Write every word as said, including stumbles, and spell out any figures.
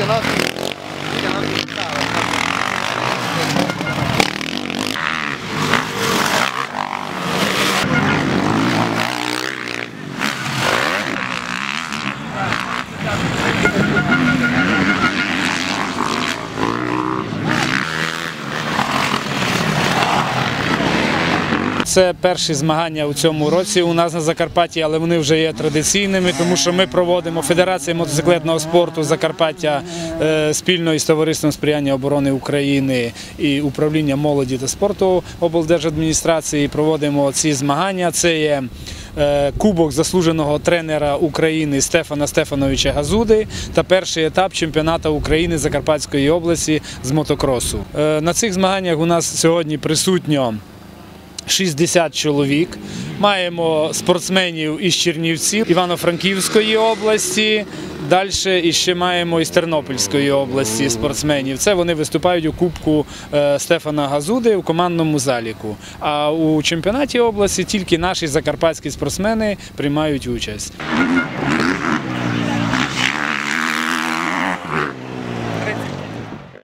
Це перші змагання у цьому році у нас на Закарпатті, але вони вже є традиційними, тому що ми проводимо Федерація мотоциклетного спорту Закарпаття спільно із Товариством сприяння оборони України і Управління молоді та спорту облдержадміністрації. Проводимо ці змагання. Це є Кубок заслуженого тренера України Стефана Стефановича Газуди та перший етап чемпіонату України Закарпатської області з мотокросу. На цих змаганнях у нас сьогодні присутньо шістдесят чоловік. Маємо спортсменів із Чернівців, Івано-Франківської області, далі ще маємо із Тернопільської області спортсменів. Це вони виступають у Кубку Стефана Газуди у командному заліку. А у чемпіонаті області тільки наші закарпатські спортсмени приймають участь.